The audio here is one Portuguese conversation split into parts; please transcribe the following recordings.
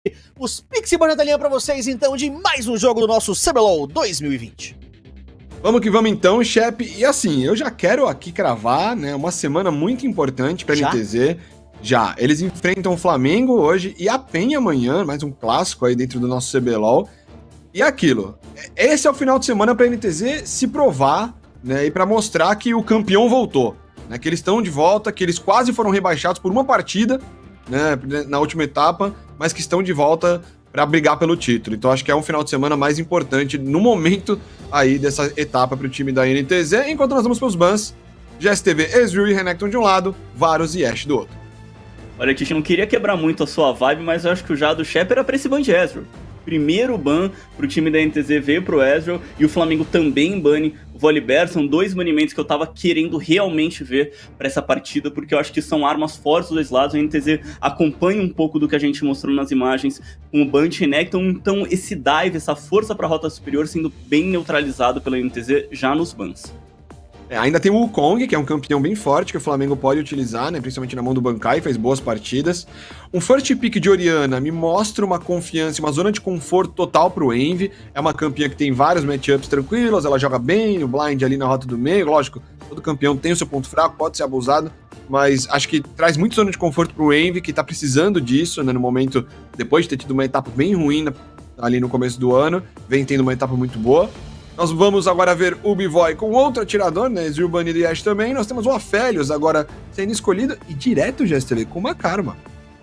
Os Pixie Bora da linha pra vocês, então, de mais um jogo do nosso CBLOL 2020. Vamos que vamos então, Shep. E assim, eu já quero aqui cravar, né, uma semana muito importante pra NTZ. Já, eles enfrentam o Flamengo hoje e a PEN amanhã, mais um clássico aí dentro do nosso CBLOL. E aquilo, esse é o final de semana pra NTZ se provar, né, e pra mostrar que o campeão voltou, né, que eles estão de volta, que eles quase foram rebaixados por uma partida, né, na última etapa, mas que estão de volta para brigar pelo título. Então acho que é um final de semana mais importante no momento aí dessa etapa para o time da NTZ, enquanto nós vamos para os bans, GSTV, Ezreal e Renekton de um lado, Varus e Ashe do outro. Olha, Titi, não queria quebrar muito a sua vibe, mas eu acho que o já do Shep era pra esse ban de Ezreal. Primeiro ban pro time da NTZ veio pro Ezreal e o Flamengo também bane o Volibear. São dois banimentos que eu tava querendo realmente ver pra essa partida, porque eu acho que são armas fortes dos dois lados. A NTZ acompanha um pouco do que a gente mostrou nas imagens com o ban de Renekton, então esse dive, essa força pra rota superior sendo bem neutralizado pela NTZ já nos bans. Ainda tem o Wukong, que é um campeão bem forte, que o Flamengo pode utilizar, né, principalmente na mão do Bankai, fez boas partidas. Um first pick de Orianna me mostra uma confiança, uma zona de conforto total pro Envy. É uma campeã que tem vários matchups tranquilos, ela joga bem, o blind ali na rota do meio, lógico, todo campeão tem o seu ponto fraco, pode ser abusado, mas acho que traz muita zona de conforto pro Envy, que tá precisando disso, né, no momento, depois de ter tido uma etapa bem ruim ali no começo do ano, vem tendo uma etapa muito boa. Nós vamos agora ver o Bivoy com outro atirador, né? Ezreal banido e Ashe também. Nós temos o Aphelios agora sendo escolhido e direto GSTV com uma Karma.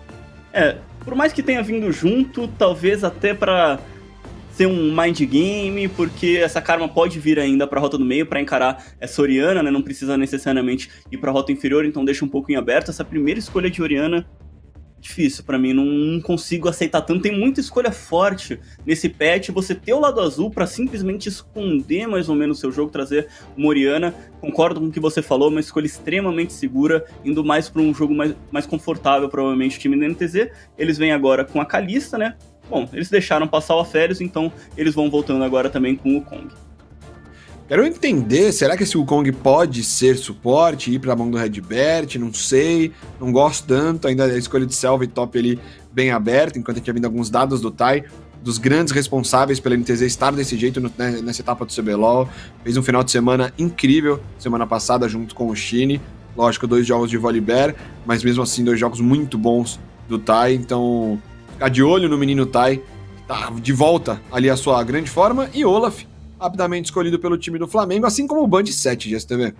Por mais que tenha vindo junto, talvez até pra ser um mind game, porque essa Karma pode vir ainda pra rota do meio pra encarar essa Orianna, né? Não precisa necessariamente ir pra rota inferior, então deixa um pouco em aberto. Essa primeira escolha de Orianna, difícil pra mim, não consigo aceitar tanto. Tem muita escolha forte nesse patch, você ter o lado azul pra simplesmente esconder mais ou menos o seu jogo, trazer uma Orianna. Concordo com o que você falou, uma escolha extremamente segura, indo mais pra um jogo mais confortável, provavelmente, o time da NTZ. Eles vêm agora com a Kalista, né? Bom, eles deixaram passar o Aphelios, então eles vão voltando agora também com o Kong. Quero entender, será que esse Wukong pode ser suporte, ir pra mão do Redbert? Não sei, não gosto tanto, ainda a escolha de Selva e top ali bem aberta, enquanto tinha vindo alguns dados do Tai, dos grandes responsáveis pela NTZ estar desse jeito nessa etapa do CBLOL. Fez um final de semana incrível, semana passada junto com o Shine, lógico, 2 jogos de Volibear, mas mesmo assim 2 jogos muito bons do Tai, então ficar de olho no menino Tai, que tá de volta ali à sua grande forma, e Olaf, rapidamente escolhido pelo time do Flamengo, assim como o Band 7, GSTV.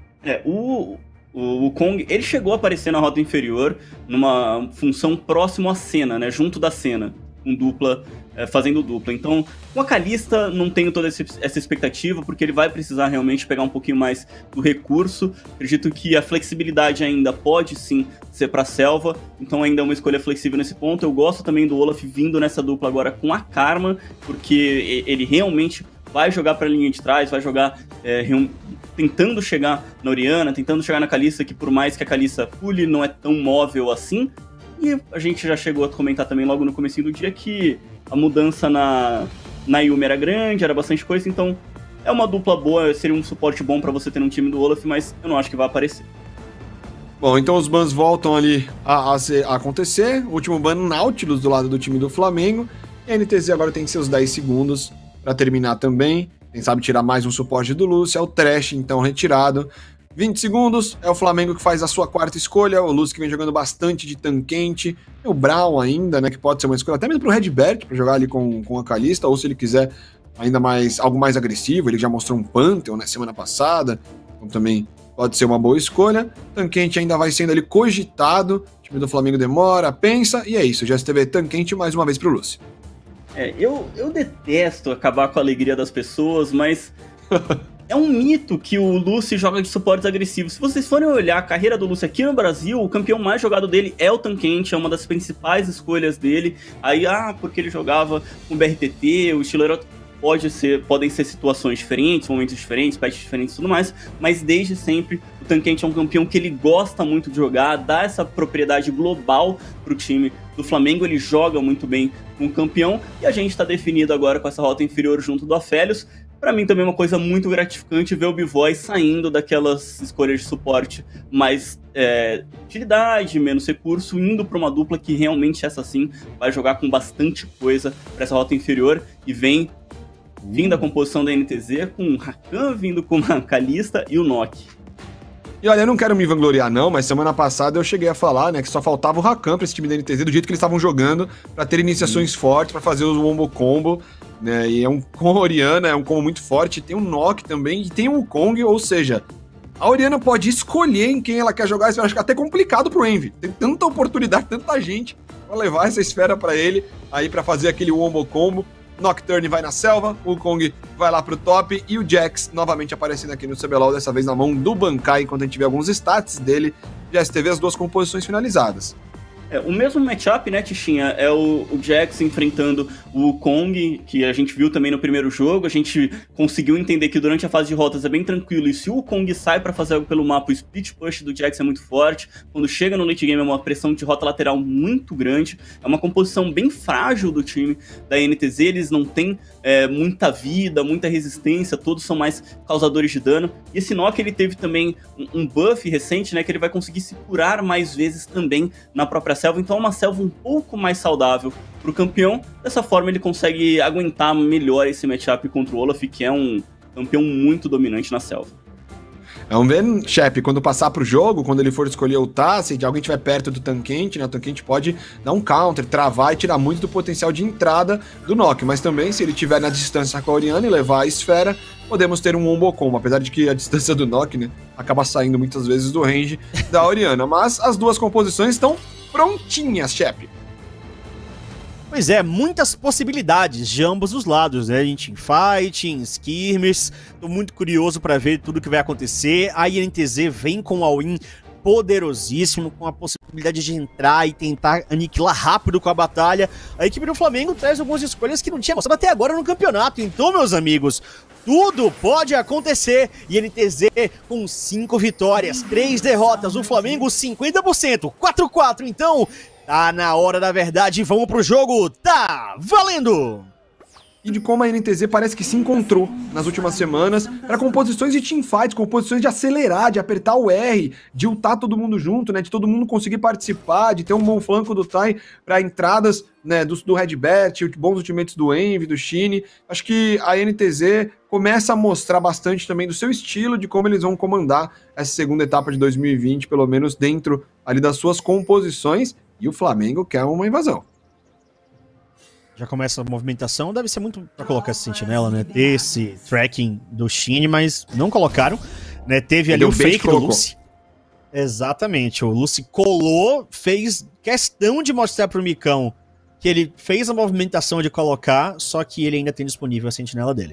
O Kong, ele chegou a aparecer na rota inferior numa função próximo à cena, né, junto da cena, com dupla, fazendo dupla. Então, com a Kalista não tenho toda essa expectativa, porque ele vai precisar realmente pegar um pouquinho mais do recurso. Acredito que a flexibilidade ainda pode sim ser pra Selva, então ainda é uma escolha flexível nesse ponto. Eu gosto também do Olaf vindo nessa dupla agora com a Karma, porque ele realmente vai jogar pra linha de trás, vai jogar tentando chegar na Orianna, tentando chegar na Kalista, que por mais que a Kalista pule, não é tão móvel assim. E a gente já chegou a comentar também logo no comecinho do dia que a mudança na Yumi era grande, era bastante coisa, então é uma dupla boa, seria um suporte bom pra você ter um time do Olaf, mas eu não acho que vai aparecer. Bom, então os bans voltam ali a acontecer. O último ban Nautilus do lado do time do Flamengo. E a NTZ agora tem seus 10 segundos para terminar também. Quem sabe tirar mais um suporte do Lúcio. É o Thresh, então, retirado. 20 segundos, é o Flamengo que faz a sua quarta escolha. O Lúcio que vem jogando bastante de tanquente. Tem o Brown ainda, né, que pode ser uma escolha até mesmo pro Redbert, para jogar ali com a Kalista, ou se ele quiser ainda mais algo mais agressivo. Ele já mostrou um Pantheon na semana passada, então também pode ser uma boa escolha. Tanquente ainda vai sendo ali cogitado. O time do Flamengo demora, pensa, e é isso. Já esteve Tanquente mais uma vez pro Lúcio. Eu detesto acabar com a alegria das pessoas, mas é um mito que o Lúcio joga de suportes agressivos. Se vocês forem olhar a carreira do Lúcio aqui no Brasil, o campeão mais jogado dele é o Tanquente, é uma das principais escolhas dele. Aí, porque ele jogava com o BRTT, o estilo era... podem ser situações diferentes, momentos diferentes, patches diferentes e tudo mais, mas desde sempre o Tanquente é um campeão que ele gosta muito de jogar, dá essa propriedade global pro time do Flamengo, ele joga muito bem com o campeão, e a gente tá definido agora com essa rota inferior junto do Aphelios. Pra mim também é uma coisa muito gratificante ver o B-Boy saindo daquelas escolhas de suporte mais utilidade, menos recurso, indo pra uma dupla que realmente essa sim vai jogar com bastante coisa pra essa rota inferior, e vem vindo a composição da NTZ com o Rakan vindo com a Kalista e o Nock. E olha, eu não quero me vangloriar não, mas semana passada eu cheguei a falar, né, que só faltava o Rakan pra esse time da NTZ, do jeito que eles estavam jogando, pra ter iniciações fortes, pra fazer os wombo combo, né, e é um com a Orianna, é um combo muito forte, tem o Nock também, e tem o Wukong, ou seja, a Orianna pode escolher em quem ela quer jogar, isso eu acho que é até complicado pro Envy, tem tanta oportunidade, tanta gente pra levar essa esfera pra ele, aí pra fazer aquele wombo combo. Nocturne vai na selva, o Wukong vai lá pro top e o Jax novamente aparecendo aqui no CBLOL, dessa vez na mão do Bankai, enquanto a gente vê alguns stats dele de STV, as duas composições finalizadas. O mesmo matchup, né, Tichinha, é o Jax enfrentando o Wukong, que a gente viu também no primeiro jogo. A gente conseguiu entender que durante a fase de rotas é bem tranquilo, e se o Wukong sai pra fazer algo pelo mapa, o split push do Jax é muito forte. Quando chega no late game é uma pressão de rota lateral muito grande, é uma composição bem frágil do time da NTZ, eles não têm muita vida, muita resistência, todos são mais causadores de dano. E esse Nock, ele teve também um buff recente, né, que ele vai conseguir se curar mais vezes também na própria selva, então é uma selva um pouco mais saudável pro campeão. Dessa forma ele consegue aguentar melhor esse matchup contra o Olaf, que é um campeão muito dominante na selva. Vamos ver, Shep, quando passar pro jogo, quando ele for escolher o Tá, se alguém estiver perto do Tankente, né, o Tankente pode dar um counter, travar e tirar muito do potencial de entrada do Nock, mas também se ele estiver na distância com a Orianna e levar a esfera, podemos ter um wombo combo, apesar de que a distância do Nock, né, acaba saindo muitas vezes do range da Orianna, mas as duas composições estão prontinhas, Shep. Pois é, muitas possibilidades de ambos os lados, né? Em teamfight, em skirmish. Tô muito curioso para ver tudo que vai acontecer. A INTZ vem com um all-in poderosíssimo, com a possibilidade de entrar e tentar aniquilar rápido com a batalha. A equipe do Flamengo traz algumas escolhas que não tinha mostrado até agora no campeonato. Então, meus amigos, tudo pode acontecer. INTZ com 5 vitórias, 3 derrotas. O Flamengo 50%, 4-4. Então, tá na hora da verdade, vamos pro jogo, tá valendo! E de como a NTZ parece que se encontrou nas últimas semanas para composições de teamfights, composições de acelerar, de apertar o R, de ultar todo mundo junto, né, de todo mundo conseguir participar, de ter um bom flanco do Tai para entradas, né, do Redbert, bons ultimates do Envy, do Shine. Acho que a NTZ começa a mostrar bastante também do seu estilo, de como eles vão comandar essa segunda etapa de 2020, pelo menos dentro ali das suas composições, e o Flamengo quer uma invasão. Já começa a movimentação, deve ser muito pra colocar essa sentinela, né? Ter esse tracking do Shine, mas não colocaram, né? Teve ali o fake do Lucy. Exatamente, o Lucy colou, fez questão de mostrar pro Micão que ele fez a movimentação de colocar, só que ele ainda tem disponível a sentinela dele.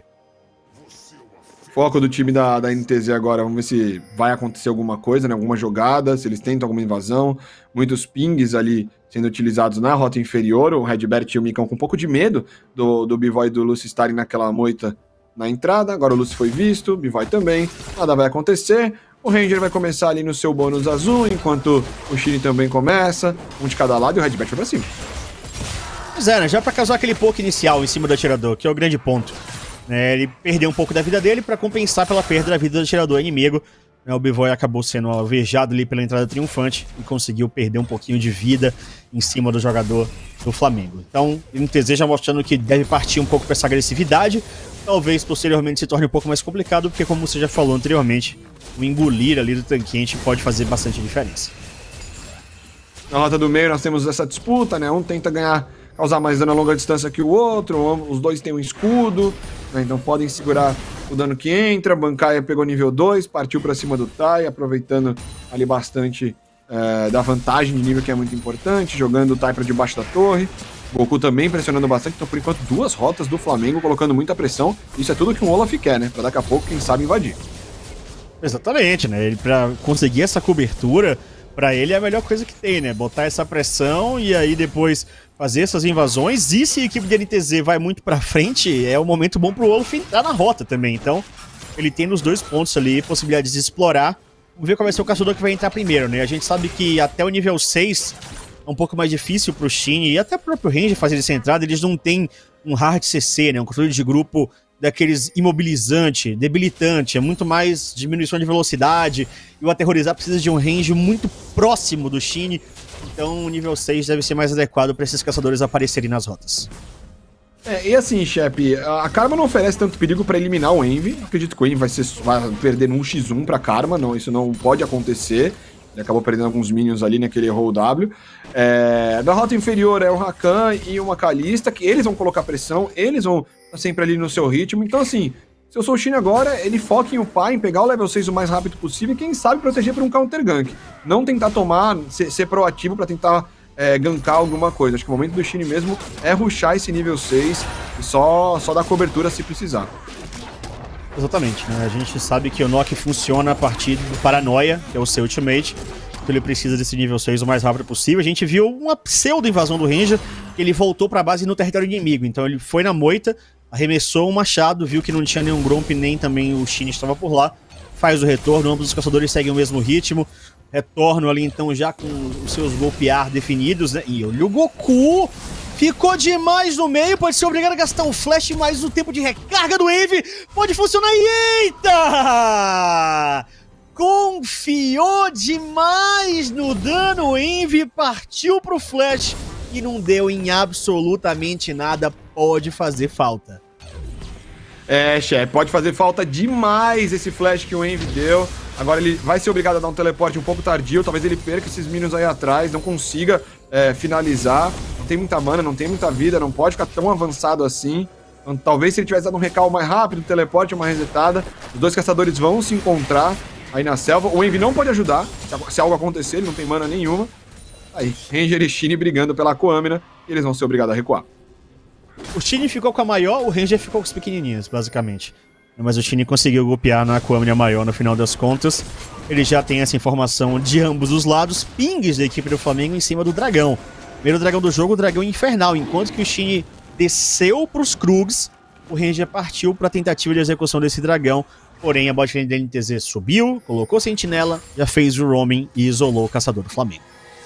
Foco do time da NTZ agora, vamos ver se vai acontecer alguma coisa, né? Alguma jogada, se eles tentam alguma invasão. Muitos pings ali sendo utilizados na rota inferior, o Redbert e o Micão com um pouco de medo do B-Boy e do Lucy estarem naquela moita na entrada. Agora o Lucy foi visto, o B-Boy também, nada vai acontecer. O Ranger vai começar ali no seu bônus azul, enquanto o Shine também começa, um de cada lado, e o Redbert vai pra cima. Pois é, né? Já pra causar aquele poke inicial em cima do atirador, que é o grande ponto. Ele perdeu um pouco da vida dele pra compensar pela perda da vida do atirador inimigo. O B-Boy acabou sendo alvejado ali pela entrada triunfante e conseguiu perder um pouquinho de vida em cima do jogador do Flamengo. Então, o NTZ já mostrando que deve partir um pouco pra essa agressividade. Talvez posteriormente se torne um pouco mais complicado, porque como você já falou anteriormente, o engolir ali do Tankente pode fazer bastante diferença. Na rota do meio nós temos essa disputa, né? Um tenta causar mais dano a longa distância que o outro, os dois têm um escudo, né? Então podem segurar o dano que entra. Bankai pegou nível 2, partiu pra cima do Tai, aproveitando ali bastante da vantagem de nível, que é muito importante, jogando o Tai pra debaixo da torre. Goku também pressionando bastante, então por enquanto 2 rotas do Flamengo colocando muita pressão. Isso é tudo que o Olaf quer, né? Pra daqui a pouco, quem sabe, invadir. Exatamente, né? Pra conseguir essa cobertura, pra ele é a melhor coisa que tem, né? Botar essa pressão e aí depois fazer essas invasões. E se a equipe de NTZ vai muito pra frente, é um momento bom pro Olaf entrar na rota também. Então, ele tem nos 2 pontos ali possibilidades de explorar. Vamos ver qual vai ser o caçador que vai entrar primeiro, né? A gente sabe que até o nível 6 é um pouco mais difícil pro Shine e até pro próprio Ranger fazer essa entrada. Eles não têm um hard CC, né? Um controle de grupo daqueles imobilizante, debilitante, é muito mais diminuição de velocidade, e o Aterrorizar precisa de um range muito próximo do Shin, então o nível 6 deve ser mais adequado para esses caçadores aparecerem nas rotas. E assim, Shep, a Karma não oferece tanto perigo pra eliminar o Envy. Acredito que o Envy vai perder num x1 pra Karma, não, isso não pode acontecer. Ele acabou perdendo alguns minions ali, né, que ele errou o W. Da rota inferior é o Rakan e uma Kalista, que eles vão colocar pressão, eles vão estar sempre ali no seu ritmo. Então assim, se eu sou o Shin agora, ele foca em upar, em pegar o level 6 o mais rápido possível e quem sabe proteger por um counter gank. Não tentar tomar, ser proativo pra tentar gankar alguma coisa. Acho que o momento do Shin mesmo é rushar esse nível 6 e só dar cobertura se precisar. Exatamente, né? A gente sabe que o Nock funciona a partir do Paranoia, que é o seu ultimate, então ele precisa desse nível 6 o mais rápido possível. A gente viu uma pseudo-invasão do Ranger, que ele voltou pra base no território inimigo, então ele foi na moita, arremessou um machado, viu que não tinha nenhum Gromp, nem também o Shin estava por lá, faz o retorno, ambos os caçadores seguem o mesmo ritmo, retorno ali então já com os seus golpear definidos, né? E olha o Goku! Ficou demais no meio, pode ser obrigado a gastar um flash, mas o tempo de recarga do Envy pode funcionar e eita! Confiou demais no dano, o Envy partiu pro flash e não deu em absolutamente nada, pode fazer falta. Chefe, pode fazer falta demais esse flash que o Envy deu. Agora ele vai ser obrigado a dar um teleporte um pouco tardio, talvez ele perca esses minions aí atrás, não consiga finalizar. Não tem muita mana, não tem muita vida, não pode ficar tão avançado assim. Então, talvez se ele tivesse dado um recal mais rápido, teleporte, uma resetada, os dois caçadores vão se encontrar aí na selva. O Envy não pode ajudar, se algo acontecer, ele não tem mana nenhuma. Aí, Ranger e Shin brigando pela Coamina, e eles vão ser obrigados a recuar. O Shin ficou com a maior, o Ranger ficou com os pequenininhos, basicamente. Mas o Shin conseguiu golpear na Coamina maior no final das contas. Ele já tem essa informação de ambos os lados. Pings da equipe do Flamengo em cima do dragão. Primeiro dragão do jogo, o dragão infernal. Enquanto que o Shin desceu para os Krugs, o Ranger partiu para a tentativa de execução desse dragão. Porém, a botlane da NTZ subiu, colocou sentinela, já fez o roaming e isolou o caçador do Flamengo.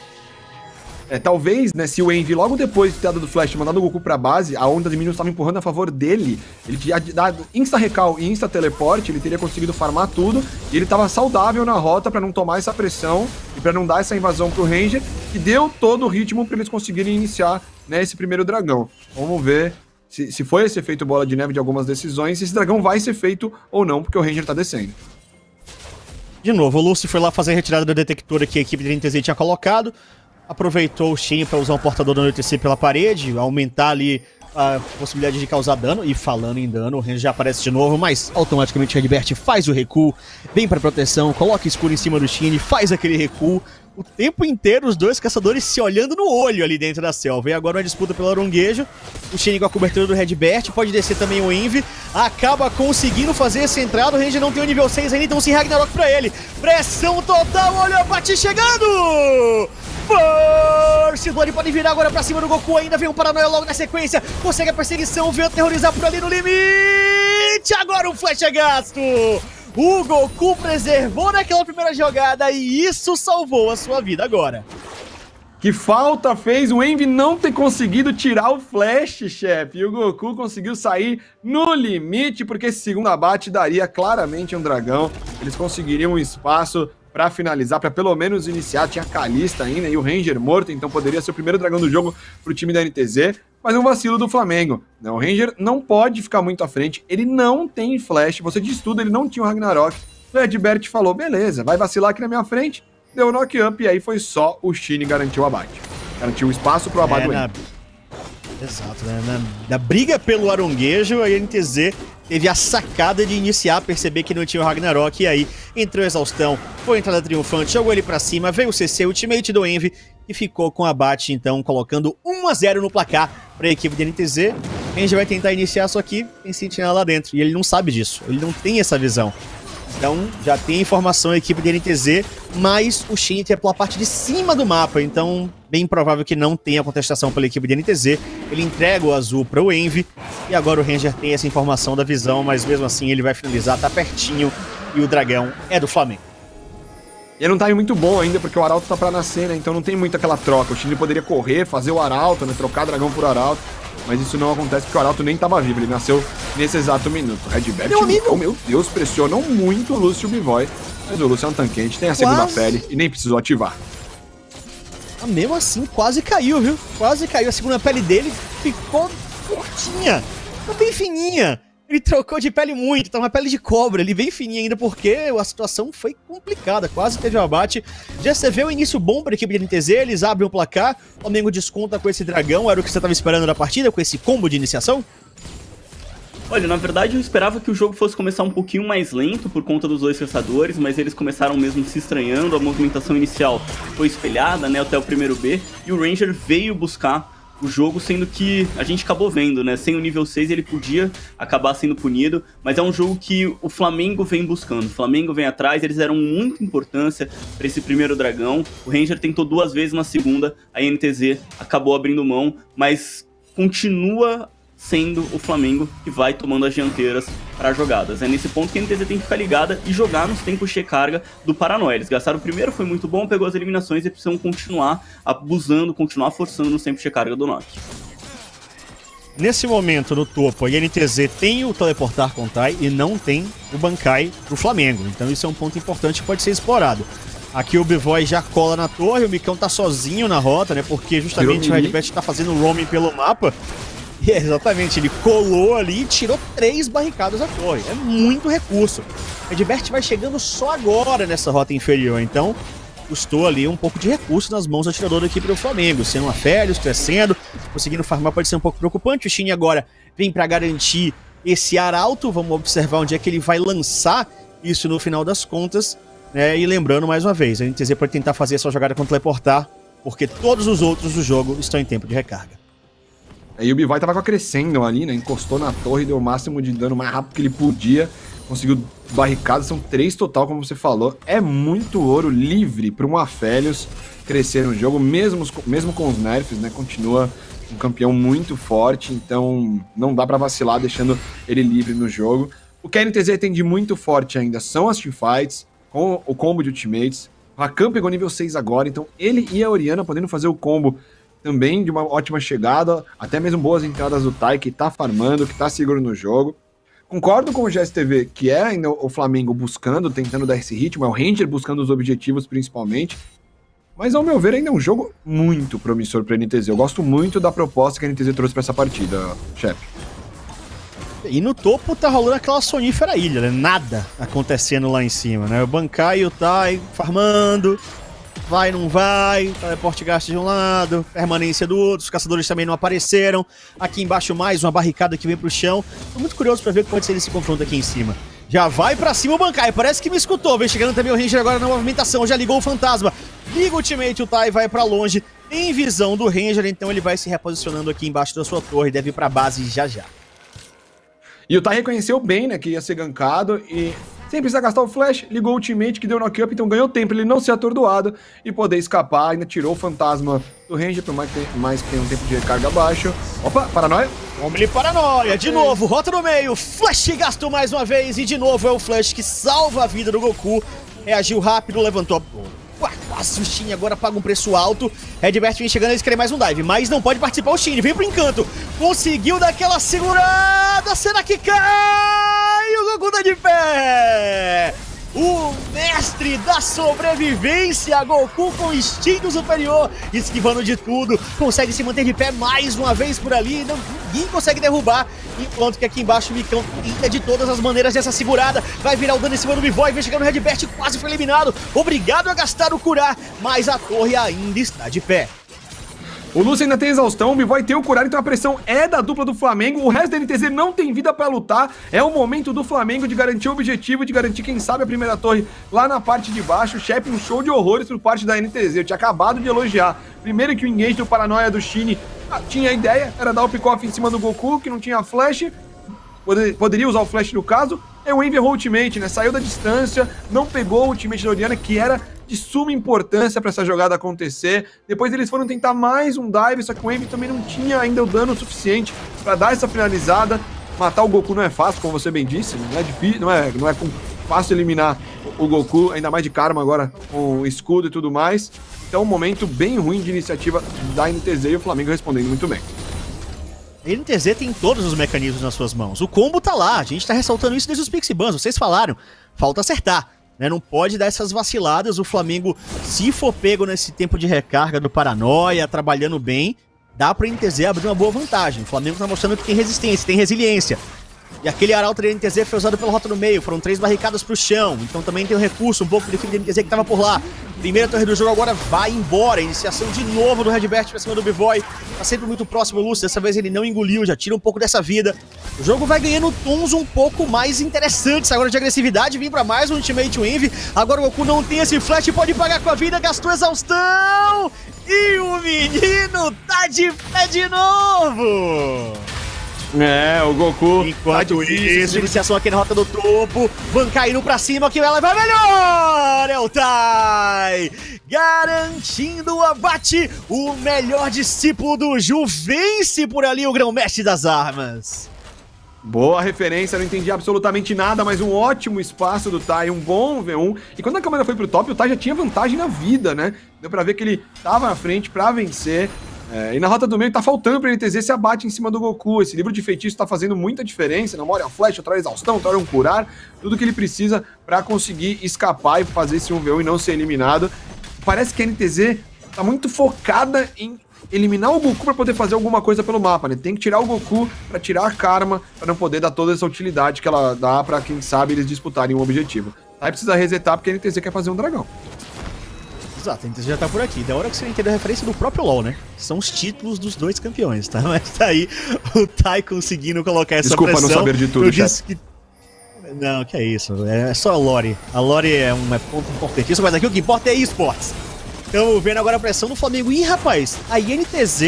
Talvez, né, se o Envy logo depois de ter dado do flash mandado o Goku pra base, a onda de minions estava empurrando a favor dele, ele tinha dado insta-recal e insta-teleporte, ele teria conseguido farmar tudo, e ele estava saudável na rota pra não tomar essa pressão e pra não dar essa invasão pro Ranger, e deu todo o ritmo pra eles conseguirem iniciar, né, esse primeiro dragão. Vamos ver se foi esse efeito bola de neve de algumas decisões, se esse dragão vai ser feito ou não, porque o Ranger tá descendo. De novo, o Lucy foi lá fazer a retirada da detectora que a equipe da NTZ tinha colocado, aproveitou o Shin para usar um portador da NTZ pela parede, aumentar ali a possibilidade de causar dano, e falando em dano, o Ranger já aparece de novo, mas automaticamente o Redbert faz o recuo, vem para proteção, coloca escuro em cima do Shin, faz aquele recuo, o tempo inteiro os dois caçadores se olhando no olho ali dentro da selva. E agora uma disputa pelo aronguejo, o Shin com a cobertura do Redbert, pode descer também o Envy, acaba conseguindo fazer essa entrada, o Ranger não tem o nível 6 ainda, então se Ragnarok pra ele, pressão total, olha o Bati chegando! Force Blood pode virar agora pra cima do Goku, ainda vem um Paranoia logo na sequência, consegue a perseguição, vem aterrorizar por ali no limite, agora um flash é gasto! O Goku preservou naquela primeira jogada e isso salvou a sua vida agora. Que falta fez o Envy não ter conseguido tirar o flash, chefe, e o Goku conseguiu sair no limite, porque esse segundo abate daria claramente um dragão, eles conseguiriam um espaço pra finalizar, pra pelo menos iniciar. Tinha a Kalista ainda e o Ranger morto, então poderia ser o primeiro dragão do jogo pro time da NTZ, mas é um vacilo do Flamengo. O Ranger não pode ficar muito à frente, ele não tem flash, você diz tudo, ele não tinha o Ragnarok. O Redbert falou, beleza, vai vacilar aqui na minha frente, deu o knock-up e aí foi só o Shin garantiu o abate. Garantiu o espaço pro abate do Envy. Exato, né? Na briga pelo aronguejo, a NTZ teve a sacada de iniciar, perceber que não tinha o Ragnarok, e aí entrou a exaustão, foi a entrada triunfante, jogou ele pra cima, veio o CC, ultimate do Envy, e ficou com o abate, então, colocando 1-0 no placar pra equipe da NTZ. A gente vai tentar iniciar, só que tem sentinela lá dentro, e ele não sabe disso, ele não tem essa visão. Então, já tem informação a equipe da NTZ, mas o Shin é pela parte de cima do mapa, então bem provável que não tenha contestação pela equipe da NTZ. Ele entrega o azul para o Envy, e agora o Ranger tem essa informação da visão, mas mesmo assim ele vai finalizar, tá pertinho, e o dragão é do Flamengo. E não tá muito bom ainda, porque o Arauto tá pra nascer, né? Então não tem muito aquela troca. O Shin poderia correr, fazer o Arauto, né? Trocar dragão por Arauto. Mas isso não acontece porque o Arauto nem tava vivo. Ele nasceu nesse exato minuto. Redbert, meu Deus, pressionam muito o Lúcio Bivoy, mas o Lúcio é um tanquente, tem a segunda pele e nem precisou ativar. Mesmo assim, quase caiu, viu? Quase caiu. A segunda pele dele ficou curtinha, ficou bem fininha. Ele trocou de pele muito, tá uma pele de cobra ali, bem fininha ainda, porque a situação foi complicada, quase teve um abate. Já você vê o início bom para a equipe da NTZ, eles abrem o placar, o Flamengo desconta com esse dragão, era o que você estava esperando na partida, com esse combo de iniciação? Olha, na verdade eu esperava que o jogo fosse começar um pouquinho mais lento por conta dos dois caçadores, mas eles começaram mesmo se estranhando, a movimentação inicial foi espelhada, né, até o primeiro B, e o Ranger veio buscar o jogo, sendo que a gente acabou vendo, né, sem o nível 6 ele podia acabar sendo punido, mas é um jogo que o Flamengo vem buscando, o Flamengo vem atrás, eles deram muita importância para esse primeiro dragão, o Ranger tentou 2 vezes na segunda, a NTZ acabou abrindo mão, mas continua sendo o Flamengo que vai tomando as dianteiras para jogadas. É nesse ponto que a NTZ tem que ficar ligada e jogar nos tempos de recarga do Paranoia. Eles gastaram o primeiro, foi muito bom, pegou as eliminações e precisam continuar abusando, continuar forçando nos tempos de recarga do Nock. Nesse momento, no topo, a NTZ tem o teleportar com Tai e não tem o Bankai pro Flamengo. Então isso é um ponto importante que pode ser explorado. Aqui o Bivoy já cola na torre, o Micão tá sozinho na rota, né? Porque justamente o Redbert tá fazendo roaming pelo mapa. E exatamente, ele colou ali e tirou 3 barricadas da torre. É muito recurso. O Redbert vai chegando só agora nessa rota inferior, então custou ali um pouco de recurso nas mãos do atirador da equipe do Flamengo. Sendo a Férios, crescendo, conseguindo farmar pode ser um pouco preocupante. O Shin agora vem para garantir esse arauto. Vamos observar onde é que ele vai lançar isso no final das contas. Né? E lembrando mais uma vez, a NTZ pode tentar fazer essa jogada com teleportar, porque todos os outros do jogo estão em tempo de recarga. Aí o Bivoy tava crescendo ali, né? Encostou na torre, deu o máximo de dano mais rápido que ele podia. Conseguiu barricadas, são 3 total, como você falou. É muito ouro livre para um Aphelios crescer no jogo, mesmo com os nerfs, né? Continua um campeão muito forte, então não dá para vacilar deixando ele livre no jogo. O que a NTZ tem de muito forte ainda são as teamfights, com o combo de ultimates. O Rakan pegou nível 6 agora, então ele e a Orianna podendo fazer o combo também de uma ótima chegada, até mesmo boas entradas do Tai, que tá farmando, que tá seguro no jogo. Concordo com o GSTV, que é ainda o Flamengo buscando, tentando dar esse ritmo, é o Ranger buscando os objetivos principalmente, mas ao meu ver ainda é um jogo muito promissor pra NTZ. Eu gosto muito da proposta que a NTZ trouxe pra essa partida, chefe. E no topo tá rolando aquela sonífera ilha, né? Nada acontecendo lá em cima, né? O Bankai e o Tai farmando, vai, não vai, teleporte gasto de um lado, permanência do outro, os caçadores também não apareceram. Aqui embaixo mais uma barricada que vem pro chão. Tô muito curioso pra ver o que pode ser esse confronto aqui em cima. Já vai pra cima o Bankai, parece que me escutou. Vem chegando também o Ranger agora na movimentação, já ligou o fantasma. Liga o ultimate, o Tai vai pra longe. Tem visão do Ranger, então ele vai se reposicionando aqui embaixo da sua torre, deve ir pra base já já. E o Tai reconheceu bem, né, que ia ser gankado e sem precisar gastar o flash, ligou o ultimate que deu knock-up, então ganhou tempo, ele não ser atordoado e poder escapar, ainda tirou o fantasma do Ranger, por mais que tenha um tempo de recarga baixo. Opa, Paranoia. Vamos Paranoia, de novo, rota no meio, flash gastou mais uma vez e de novo é o flash que salva a vida do Goku. Reagiu rápido, levantou a... Quase o Shin agora paga um preço alto. Redbert vem chegando, eles querem mais um dive, mas não pode participar o Shin, vem pro encanto. Conseguiu daquela segurada, será que cai? O Goku tá de pé! O mestre da sobrevivência, Goku com instinto superior, esquivando de tudo, consegue se manter de pé mais uma vez por ali, ninguém consegue derrubar, enquanto que aqui embaixo o Micão tenta de todas as maneiras dessa segurada, vai virar o dano em cima do Bivoy, vem chegando o Redbert, quase foi eliminado, obrigado a gastar o curar, mas a torre ainda está de pé. O Lúcio ainda tem exaustão, o Bivoy tem o curar, então a pressão é da dupla do Flamengo, o resto da NTZ não tem vida pra lutar, é o momento do Flamengo de garantir o objetivo, de garantir, quem sabe, a primeira torre lá na parte de baixo. Chefe, um show de horrores por parte da NTZ, eu tinha acabado de elogiar. Primeiro que o engage do Paranoia do Shin tinha a ideia, era dar o pick-off em cima do Goku, que não tinha flash, poderia usar o flash no caso, e o Envy errou o ultimate, né, saiu da distância, não pegou o ultimate da Orianna, que era de suma importância para essa jogada acontecer. Depois eles foram tentar mais um dive, só que o Envy também não tinha ainda o dano suficiente para dar essa finalizada. Matar o Goku não é fácil, como você bem disse, não é difícil, não é fácil eliminar o Goku, ainda mais de Karma agora com escudo e tudo mais. Então um momento bem ruim de iniciativa da NTZ e o Flamengo respondendo muito bem. A NTZ tem todos os mecanismos nas suas mãos. O combo tá lá, a gente tá ressaltando isso desde os Pixibans, vocês falaram. Falta acertar, né? Não pode dar essas vaciladas. O Flamengo, se for pego nesse tempo de recarga do Paranoia, trabalhando bem, dá pra NTZ abrir uma boa vantagem. O Flamengo tá mostrando que tem resistência, tem resiliência. E aquele arauto da NTZ foi usado pela rota no meio, foram 3 barricadas pro chão, então também tem um recurso, um pouco do definido da NTZ que tava por lá. Primeira torre do jogo agora vai embora, iniciação de novo do Redbert pra cima do B-Boy, tá sempre muito próximo o Lúcio, dessa vez ele não engoliu, já tira um pouco dessa vida. O jogo vai ganhando tons um pouco mais interessantes agora de agressividade, vem pra mais um Ultimate Envy, agora o Goku não tem esse flash, pode pagar com a vida, gastou exaustão, e o menino tá de pé de novo! É, o Goku. Enquanto isso, iniciação aqui na rota do topo. Bankai indo pra cima, que ela vai melhor! É o Tai! Garantindo o abate. O melhor discípulo do Ju vence por ali o grão-mestre das armas. Boa referência, não entendi absolutamente nada, mas um ótimo espaço do Tai, um bom V1. E quando a câmera foi pro top, o Tai já tinha vantagem na vida, né? Deu pra ver que ele tava na frente pra vencer. E na rota do meio tá faltando pra NTZ esse abate em cima do Goku. Esse livro de feitiço tá fazendo muita diferença. Na hora flash, outra exaustão, outra um curar. Tudo que ele precisa pra conseguir escapar e fazer esse 1v1 e não ser eliminado. Parece que a NTZ tá muito focada em eliminar o Goku pra poder fazer alguma coisa pelo mapa, né? Tem que tirar o Goku pra tirar a Karma, pra não poder dar toda essa utilidade que ela dá pra, quem sabe, eles disputarem um objetivo. Aí precisa resetar porque a NTZ quer fazer um dragão. Exato, a NTZ já tá por aqui. Da hora que você entender a referência do próprio LoL, né? São os títulos dos dois campeões, tá? Mas tá aí o Tai conseguindo colocar essa pressão. Desculpa não saber de tudo, chefe. Que... Não, que é isso. É só a Lore. A Lore é um ponto importantíssimo, mas aqui o que importa é esportes. Estamos vendo agora a pressão do Flamengo. Ih, rapaz, a INTZ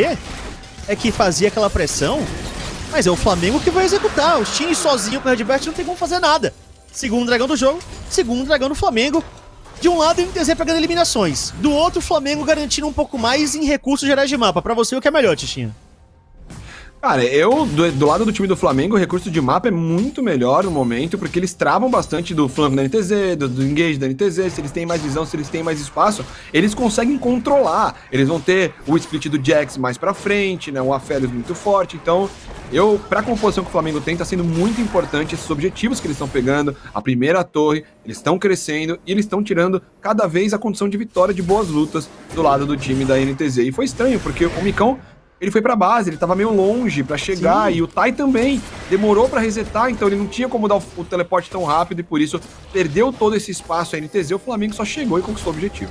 é que fazia aquela pressão, mas é o Flamengo que vai executar. O Shin sozinho com o Redbert não tem como fazer nada. Segundo dragão do jogo, segundo dragão do Flamengo. De um lado, a NTZ pegando eliminações. Do outro, o Flamengo garantindo um pouco mais em recursos gerais de mapa. Pra você, o que é melhor, Tichinha? Cara, do lado do time do Flamengo, o recurso de mapa é muito melhor no momento, porque eles travam bastante do flanco da NTZ, do engage da NTZ, se eles têm mais visão, se eles têm mais espaço, eles conseguem controlar. Eles vão ter o split do Jax mais pra frente, né, um Aphelios muito forte, então... pra composição que o Flamengo tem, tá sendo muito importante esses objetivos que eles estão pegando, a primeira torre, eles estão crescendo e eles estão tirando cada vez a condição de vitória de boas lutas do lado do time da NTZ. E foi estranho, porque o Micão, ele foi pra base, ele tava meio longe pra chegar, sim. E o Tai também demorou pra resetar, então ele não tinha como dar o teleporte tão rápido e por isso perdeu todo esse espaço a NTZ, o Flamengo só chegou e conquistou o objetivo.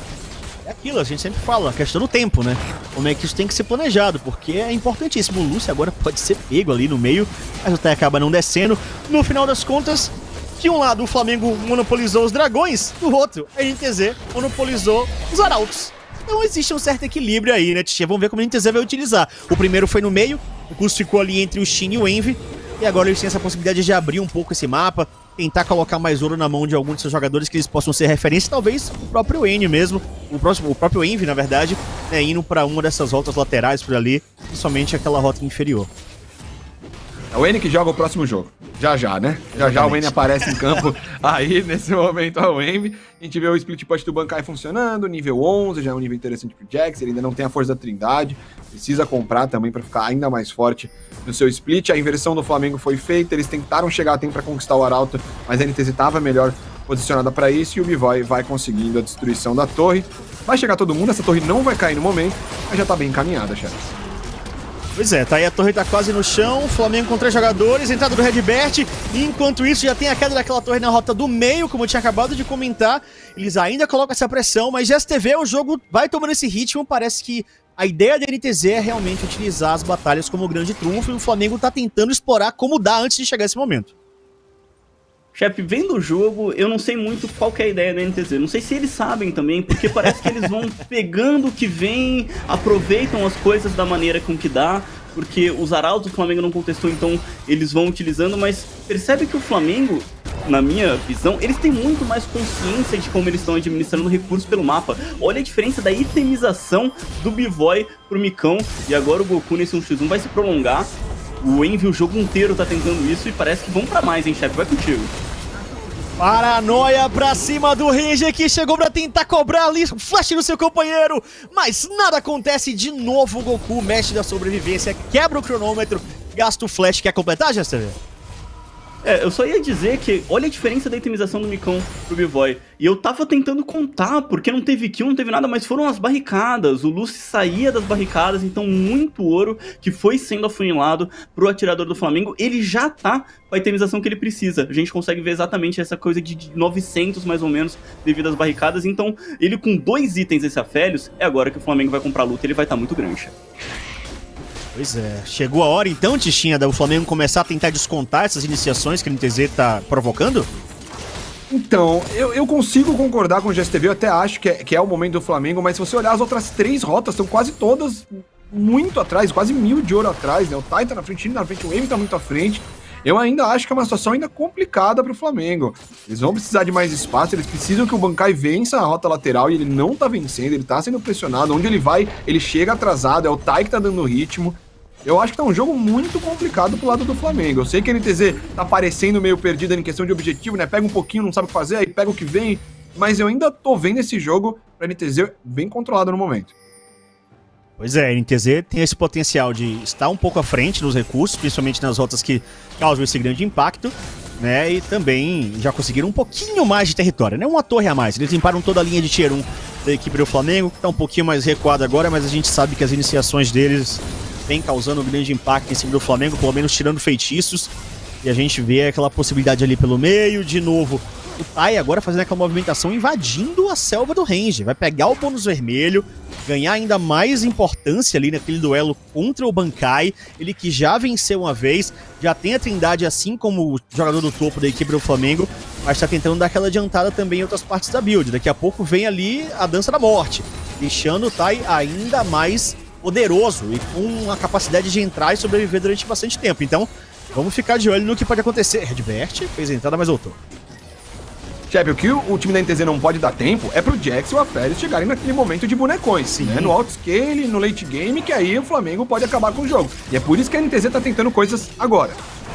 É aquilo, a gente sempre fala, a questão do tempo, né? Como é que isso tem que ser planejado, porque é importantíssimo. O Lúcio agora pode ser pego ali no meio, mas o Tai acaba não descendo. No final das contas, de um lado o Flamengo monopolizou os dragões, do outro a NTZ monopolizou os arautos. Então existe um certo equilíbrio aí, né, Tia? Vamos ver como a NTZ vai utilizar. O primeiro foi no meio, o curso ficou ali entre o Shin e o Envy, e agora eles têm essa possibilidade de abrir um pouco esse mapa, tentar colocar mais ouro na mão de alguns de seus jogadores que eles possam ser referência, talvez o próprio N mesmo, o próprio Envy, na verdade, né, indo pra uma dessas rotas laterais por ali, principalmente aquela rota inferior. É o N que joga o próximo jogo. Já, né? Já o N aparece em campo aí, nesse momento, é o Envy. A gente vê o split push do Bankai funcionando, nível 11, já é um nível interessante pro Jax, ele ainda não tem a força da Trindade, precisa comprar também pra ficar ainda mais forte no seu split. A inversão do Flamengo foi feita, eles tentaram chegar a tempo pra conquistar o Arauto, mas a NTZ tava melhor posicionada pra isso e o B-Boy vai conseguindo a destruição da torre. Vai chegar todo mundo, essa torre não vai cair no momento, mas já tá bem encaminhada, chefe. Pois é, tá aí a torre tá quase no chão, Flamengo com 3 jogadores, entrada do Redbert, e enquanto isso já tem a queda daquela torre na rota do meio, como eu tinha acabado de comentar, eles ainda colocam essa pressão, mas GSTV o jogo vai tomando esse ritmo, parece que a ideia da NTZ é realmente utilizar as batalhas como grande trunfo, e o Flamengo tá tentando explorar como dá antes de chegar esse momento. Chefe, vendo o jogo, eu não sei muito qual que é a ideia da NTZ. Não sei se eles sabem também, porque parece que eles vão pegando o que vem, aproveitam as coisas da maneira com que dá, porque os arautos do Flamengo não contestou, então eles vão utilizando, mas percebe que o Flamengo, na minha visão, eles têm muito mais consciência de como eles estão administrando recursos pelo mapa. Olha a diferença da itemização do B-Boy pro Micão, e agora o Goku nesse 1x1 vai se prolongar. O Envy o jogo inteiro tá tentando isso e parece que vão pra mais, hein, chefe? Vai contigo. Paranoia pra cima do Ranger, que chegou pra tentar cobrar ali o flash no seu companheiro, mas nada acontece. De novo o Goku, mestre da sobrevivência, quebra o cronômetro, gasta o flash. Quer completar, Jester? Eu só ia dizer que olha a diferença da itemização do Micão pro B-Boy. E eu tava tentando contar, porque não teve kill, não teve nada, mas foram as barricadas. O Lucy saía das barricadas, então muito ouro que foi sendo afunilado pro atirador do Flamengo. Ele já tá com a itemização que ele precisa. A gente consegue ver exatamente essa coisa de 900 mais ou menos devido às barricadas. Então ele com 2 itens esse Aphelios, é agora que o Flamengo vai comprar luta, ele vai estar muito grande. Pois é, chegou a hora então, Tichinha, do Flamengo começar a tentar descontar essas iniciações que o NTZ tá provocando? Então, eu consigo concordar com o GSTV, eu até acho que é o momento do Flamengo, mas se você olhar as outras 3 rotas, estão quase todas muito atrás, quase 1000 de ouro atrás, né? O Tai tá na frente, o Shin tá na frente, o Wave tá muito à frente. Eu ainda acho que é uma situação ainda complicada pro Flamengo. Eles vão precisar de mais espaço, eles precisam que o Bankai vença a rota lateral e ele não tá vencendo, ele tá sendo pressionado. Onde ele vai, ele chega atrasado, é o Tai que tá dando ritmo. Eu acho que tá um jogo muito complicado pro lado do Flamengo. Eu sei que a NTZ tá parecendo meio perdida em questão de objetivo, né? Pega um pouquinho, não sabe o que fazer, aí pega o que vem. Mas eu ainda tô vendo esse jogo pra NTZ bem controlado no momento. Pois é, a NTZ tem esse potencial de estar um pouco à frente nos recursos, principalmente nas rotas que causam esse grande impacto, né? E também já conseguiram um pouquinho mais de território, né? Uma torre a mais. Eles limparam toda a linha de Tier 1 da equipe do Flamengo, que tá um pouquinho mais recuado agora, mas a gente sabe que as iniciações deles vem causando um grande impacto em cima do Flamengo, pelo menos tirando feitiços. E a gente vê aquela possibilidade ali pelo meio, de novo. O Tai agora fazendo aquela movimentação, invadindo a selva do Ranger. Vai pegar o bônus vermelho, ganhar ainda mais importância ali naquele duelo contra o Bankai. Ele que já venceu uma vez, já tem a Trindade assim como o jogador do topo da equipe do Flamengo, mas tá tentando dar aquela adiantada também em outras partes da build. Daqui a pouco vem ali a Dança da Morte, deixando o Tai ainda mais poderoso e com a capacidade de entrar e sobreviver durante bastante tempo. Então, vamos ficar de olho no que pode acontecer. Redbert fez a entrada, mas voltou. Chefe, o que o time da NTZ não pode dar tempo é pro Jax e o Aphelios chegarem naquele momento de bonecões, né? No outscale, no late game, que aí o Flamengo pode acabar com o jogo. E é por isso que a NTZ tá tentando coisas agora.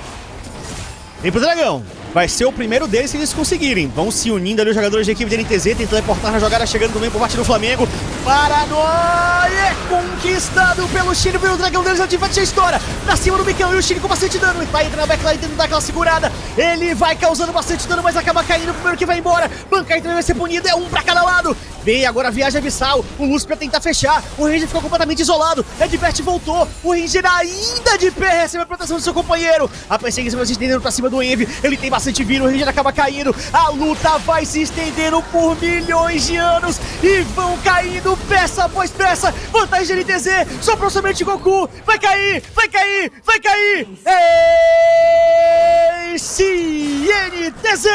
Vem pro Dragão. Vai ser o primeiro deles se eles conseguirem. Vão se unindo ali os jogadores da equipe da NTZ, tentando teleportar na jogada, chegando também por parte do Flamengo. Paranoia é conquistado pelo Shin, pelo Dragão deles, antivate a história. Pra cima do Micão e o Shin com bastante dano. E vai entrar na backline tentando dar aquela segurada. Ele vai causando bastante dano, mas acaba caindo. O primeiro que vai embora. Bankai também vai ser punido, é um pra cada lado. Vem agora a viagem abissal. O Lúcio pra tentar fechar. O Ranger ficou completamente isolado. Redbert voltou. O Ranger ainda de pé recebe a proteção do seu companheiro. A perseguição vai se estendendo pra cima do Envy. Ele tem bastante vida, o Ranger acaba caindo. A luta vai se estendendo por milhões de anos. E vão caindo peça após peça. Vantagem de NTZ. Sobrou somente Goku. Vai cair, vai cair, vai cair. Esse NTZ!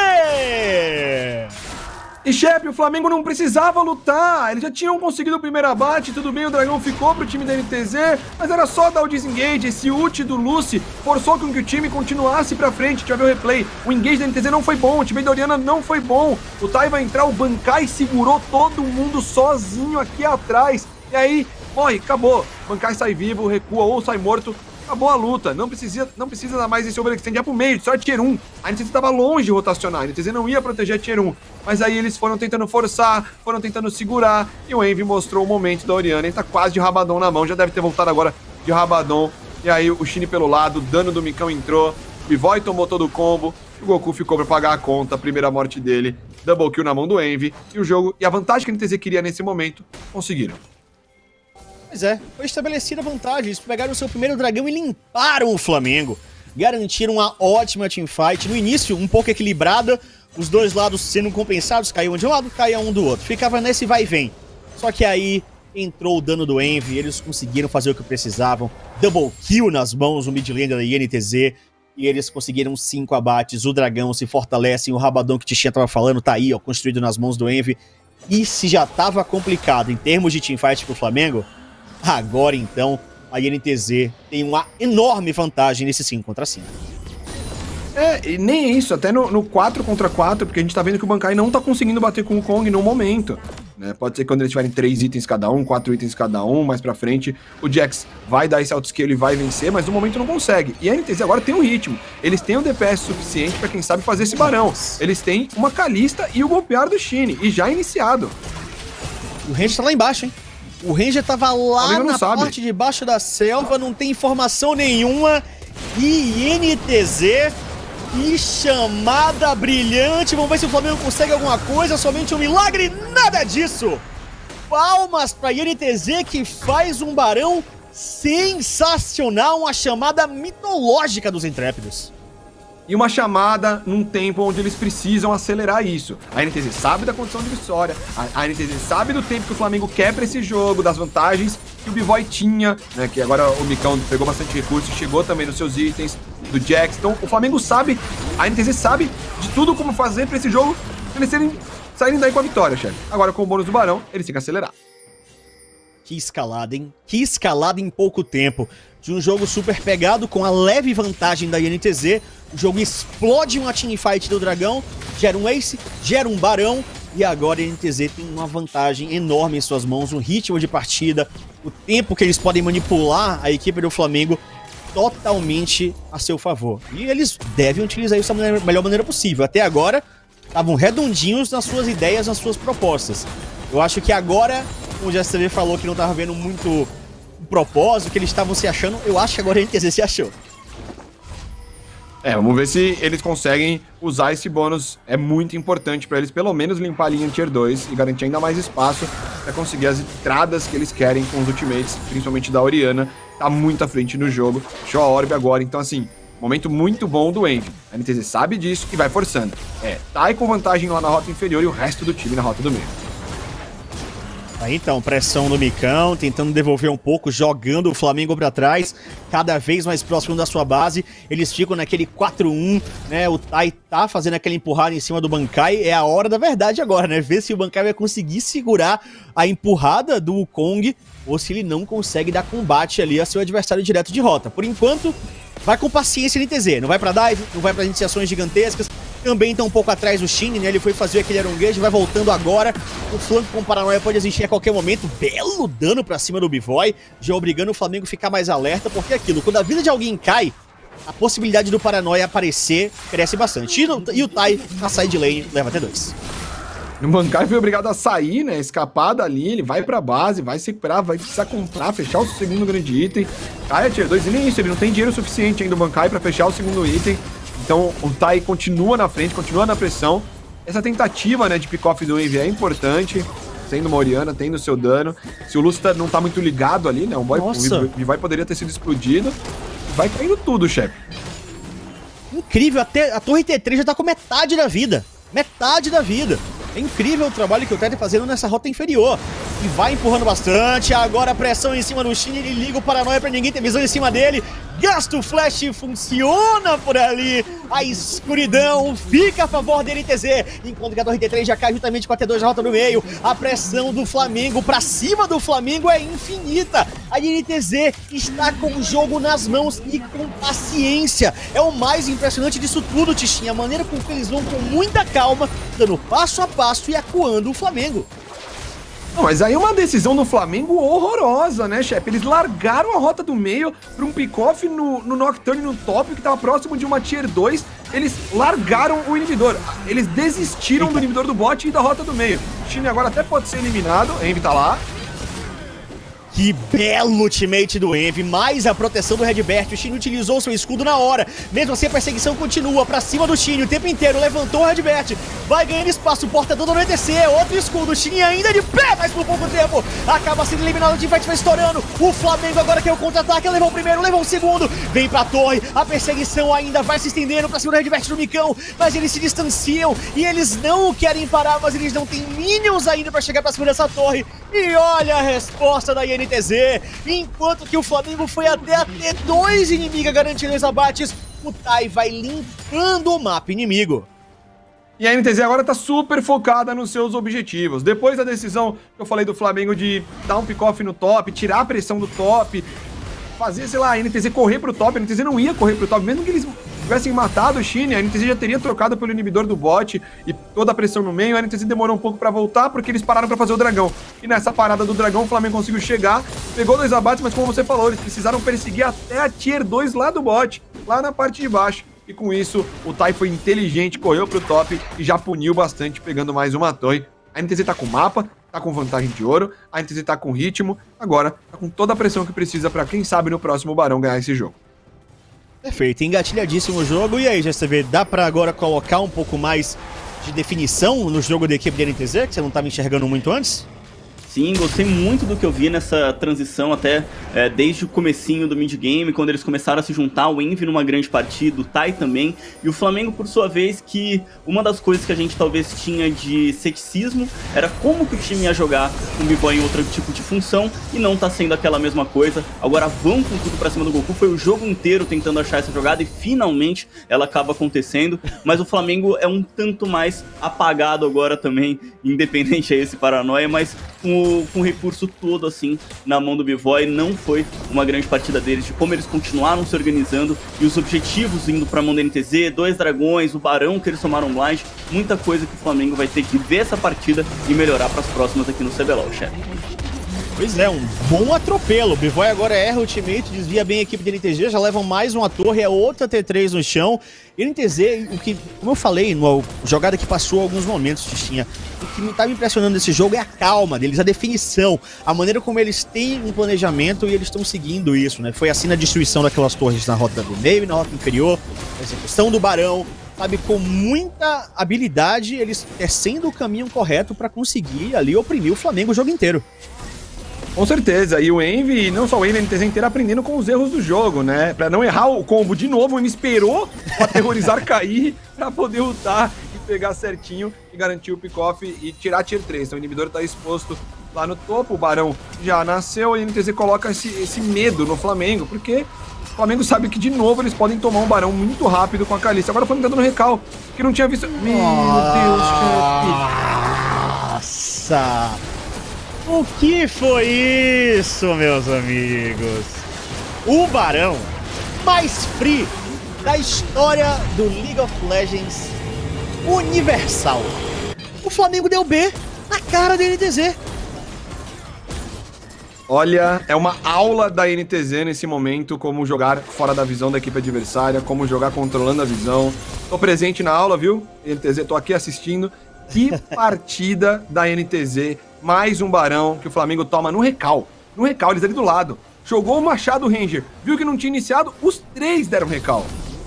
E chefe, o Flamengo não precisava lutar, eles já tinham conseguido o primeiro abate, tudo bem, o Dragão ficou pro time da NTZ, mas era só dar o desengage, esse ult do Lucy forçou com que o time continuasse pra frente, deixa eu ver o replay, o engage da NTZ não foi bom, o time da Oriana não foi bom, o Tai vai entrar, o Bankai segurou todo mundo sozinho aqui atrás, e aí, morre, acabou, o Bankai sai vivo, recua ou sai morto, acabou a luta, não precisa dar mais esse overextend, já pro meio, só Tier 1. A NTZ tava longe de rotacionar, a NTZ não ia proteger a Tier 1. Mas aí eles foram tentando forçar, foram tentando segurar, e o Envy mostrou o momento da Oriana, ele tá quase de Rabadon na mão, já deve ter voltado agora de Rabadon. E aí o Shin pelo lado, o dano do Micão entrou, o B-Boy tomou todo o combo, o Goku ficou pra pagar a conta, a primeira morte dele, double kill na mão do Envy, e o jogo, e a vantagem que a NTZ queria nesse momento, conseguiram. Pois é, foi estabelecida a vantagem, eles pegaram o seu primeiro dragão e limparam o Flamengo. Garantiram uma ótima teamfight, no início um pouco equilibrada, os dois lados sendo compensados, caía um de um lado, caía um do outro. Ficava nesse vai e vem. Só que aí entrou o dano do Envy, eles conseguiram fazer o que precisavam. Double kill nas mãos do mid laner da INTZ, e eles conseguiram 5 abates, o dragão se fortalece, o Rabadon que o Tichinha tava falando tá aí, ó, construído nas mãos do Envy. E se já tava complicado em termos de teamfight pro Flamengo, agora então a INTZ tem uma enorme vantagem nesse 5 contra 5. E nem isso, até no 4 contra 4, porque a gente tá vendo que o Bankai não tá conseguindo bater com o Kong no momento. né? Pode ser que quando eles tiverem 3 itens cada um, 4 itens cada um, mais pra frente, o Jax vai dar esse autoscale e vai vencer, mas no momento não consegue. E a NTZ agora tem um ritmo. Eles têm o DPS suficiente pra quem sabe fazer esse barão. Eles têm uma Kalista e o golpear do Shinny, e já iniciado. O Ranger tá lá embaixo, hein? O Ranger tava lá na parte de baixo da selva, não tem informação nenhuma. E NTZ, que chamada brilhante. Vamos ver se o Flamengo consegue alguma coisa, somente um milagre, nada disso. Palmas pra NTZ, que faz um barão sensacional, uma chamada mitológica dos Intrépidos. E uma chamada num tempo onde eles precisam acelerar isso. A NTZ sabe da condição de vitória, a NTZ sabe do tempo que o Flamengo quer pra esse jogo, das vantagens que o B-Boy tinha, né, que agora o Micão pegou bastante recurso e chegou também nos seus itens, do Jax. Então o Flamengo sabe, a NTZ sabe de tudo como fazer pra esse jogo, pra eles saírem daí com a vitória, chefe. Agora com o bônus do Barão, eles têm que acelerar. Que escalada, hein? Que escalada em pouco tempo. De um jogo super pegado, com a leve vantagem da INTZ, o jogo explode uma teamfight do Dragão, gera um Ace, gera um Barão, e agora a INTZ tem uma vantagem enorme em suas mãos, um ritmo de partida, o tempo que eles podem manipular a equipe do Flamengo totalmente a seu favor. E eles devem utilizar isso da melhor maneira possível. Até agora, estavam redondinhos nas suas ideias, nas suas propostas. Eu acho que agora, como o JSTV falou que não estava vendo muito o propósito, que eles estavam se achando, eu acho que agora a NTZ se achou. Vamos ver se eles conseguem usar esse bônus. É muito importante para eles, pelo menos, limpar a linha em Tier 2 e garantir ainda mais espaço para conseguir as entradas que eles querem com os ultimates, principalmente da Orianna. Tá muito à frente no jogo. Show a Orb agora, então assim, momento muito bom do Envy. A NTZ sabe disso e vai forçando. Tá aí com vantagem lá na rota inferior e o resto do time na rota do meio. Aí então, pressão no Micão, tentando devolver um pouco, jogando o Flamengo pra trás, cada vez mais próximo da sua base. Eles ficam naquele 4-1, né? O Tai tá fazendo aquela empurrada em cima do Bankai. É a hora da verdade agora, né? Ver se o Bankai vai conseguir segurar a empurrada do Wukong ou se ele não consegue dar combate ali a seu adversário direto de rota. Por enquanto, vai com paciência NTZ. Não vai pra dive, não vai pra iniciações gigantescas. Também tá um pouco atrás do Shinny, né? Ele foi fazer aquele aronguejo, vai voltando agora. O flanco com paranoia pode existir a qualquer momento. Belo dano pra cima do B-Boy, já obrigando o Flamengo a ficar mais alerta, porque é aquilo, quando a vida de alguém cai, a possibilidade do paranoia aparecer cresce bastante. E o Tai, na side lane, leva até 2. O Bankai foi obrigado a sair, né? Escapar dali, ele vai pra base, vai se recuperar, vai precisar comprar, fechar o segundo grande item. Cai a Tier 2 e nem isso, ele não tem dinheiro suficiente ainda, o Bankai, pra fechar o segundo item. Então o Tai continua na frente, continua na pressão. Essa tentativa, né, de pick-off do Envy é importante, sendo uma Orianna, tendo o seu dano. Se o Lúcio não tá muito ligado ali, né, o B-Boy poderia ter sido explodido. Vai caindo tudo, chefe. Incrível, até a torre T3 já tá com metade da vida. Metade da vida. É incrível o trabalho que o Tai tá fazendo nessa rota inferior. E vai empurrando bastante. Agora a pressão em cima do Shinny. Ele liga o paranoia pra ninguém ter visão em cima dele. Gasta o flash, funciona por ali. A escuridão fica a favor da NTZ. Enquanto que a torre T3 já cai juntamente com a T2 na rota no meio. A pressão do Flamengo pra cima do Flamengo é infinita. A NTZ está com o jogo nas mãos e com paciência. É o mais impressionante disso tudo, Tichinha. A maneira com que eles vão com muita calma, dando passo a passo e acuando o Flamengo. Não, mas aí é uma decisão do Flamengo horrorosa, né, chefe? Eles largaram a rota do meio para um pick-off no Nocturne no top, que estava próximo de uma Tier 2. Eles largaram o inibidor. Eles desistiram do inibidor do bot e da rota do meio. O time agora até pode ser eliminado. Envy tá lá. Que belo ultimate do Envy, mais a proteção do Redbert. O Shinny utilizou seu escudo na hora. Mesmo assim, a perseguição continua pra cima do Shinny o tempo inteiro. Levantou o Redbert, vai ganhando espaço, portador do ETC, outro escudo. O Shinny ainda de pé, mas por pouco tempo acaba sendo eliminado. O teamfight vai estourando. O Flamengo agora quer o contra-ataque. Levou o primeiro, levou o segundo. Vem pra torre, a perseguição ainda vai se estendendo pra cima do Redbert do Micão. Mas eles se distanciam e eles não querem parar, mas eles não têm minions ainda pra chegar pra cima dessa torre. E olha a resposta da INTZ, enquanto que o Flamengo foi até a T2 inimiga garantindo os abates, o Tai vai limpando o mapa inimigo. E a NTZ agora tá super focada nos seus objetivos. Depois da decisão que eu falei do Flamengo de dar um pick-off no top, tirar a pressão do top, fazer, sei lá, a NTZ correr pro top, a NTZ não ia correr pro top, mesmo que eles tivessem matado o Shin, a NTZ já teria trocado pelo inibidor do bot e toda a pressão no meio. A NTZ demorou um pouco pra voltar porque eles pararam pra fazer o dragão. E nessa parada do dragão, o Flamengo conseguiu chegar, pegou 2 abates, mas como você falou, eles precisaram perseguir até a Tier 2 lá do bot, lá na parte de baixo. E com isso, o Tai foi inteligente, correu pro top e já puniu bastante, pegando mais uma torre. A NTZ tá com mapa, tá com vantagem de ouro, a NTZ tá com ritmo, agora tá com toda a pressão que precisa pra, quem sabe, no próximo Barão ganhar esse jogo. Perfeito, engatilhadíssimo o jogo. E aí, GCV, dá pra agora colocar um pouco mais de definição no jogo da equipe da NTZ, que você não tava enxergando muito antes? Sim, gostei muito do que eu vi nessa transição, até desde o comecinho do mid-game, quando eles começaram a se juntar, o Envy numa grande partida, o Tai também, e o Flamengo, por sua vez, que uma das coisas que a gente talvez tinha de ceticismo era como que o time ia jogar com o B-Boy em outro tipo de função, e não tá sendo aquela mesma coisa. Agora vão com tudo pra cima do Goku, foi o jogo inteiro tentando achar essa jogada, e finalmente ela acaba acontecendo, mas o Flamengo é um tanto mais apagado agora também, independente a esse paranoia, mas com o recurso todo, assim, na mão do B-Boy. Não foi uma grande partida deles, de como eles continuaram se organizando e os objetivos indo pra mão da NTZ, 2 dragões, o Barão que eles tomaram blind, muita coisa que o Flamengo vai ter que ver essa partida e melhorar pras próximas aqui no CBLOL, chefe. Pois é, um bom atropelo. O B-Boy agora erra o ultimate, desvia bem a equipe da NTZ, já levam mais uma torre, é outra T3 no chão. E NTZ, como eu falei, na jogada que passou alguns momentos, Tichinha, o que me tá me impressionando nesse jogo é a calma deles, a definição, a maneira como eles têm um planejamento e eles estão seguindo isso, né? Foi assim na destruição daquelas torres na rota do meio e na rota inferior, a execução do Barão, sabe, com muita habilidade, eles tecendo o caminho correto pra conseguir ali oprimir o Flamengo o jogo inteiro. Com certeza, e o Envy, não só o Envy, a NTZ inteira aprendendo com os erros do jogo, né? Pra não errar o combo de novo, o Envy esperou o aterrorizar cair pra poder ultar e pegar certinho e garantir o pick-off e tirar a Tier 3. Então o inibidor tá exposto lá no topo, o Barão já nasceu e a NTZ coloca esse medo no Flamengo, porque o Flamengo sabe que de novo eles podem tomar um Barão muito rápido com a Kalista. Agora o Flamengo tá dando recal, que não tinha visto... Meu Deus, chefe! Nossa! O que foi isso, meus amigos? O Barão mais free da história do League of Legends universal. O Flamengo deu B na cara da NTZ. Olha, é uma aula da NTZ nesse momento, como jogar fora da visão da equipe adversária, como jogar controlando a visão. Tô presente na aula, viu? NTZ, tô aqui assistindo. Que partida da NTZ. Mais um Barão que o Flamengo toma no recal. No recal, eles ali do lado. Jogou o Machado Ranger. Viu que não tinha iniciado, os 3 deram recal.